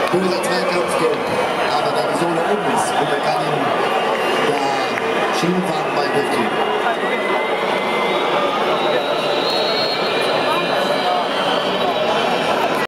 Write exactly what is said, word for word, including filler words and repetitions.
böser Zweikampf geht. Aber wenn die Sohle oben ist und er kann ihn da Schienenfahren bei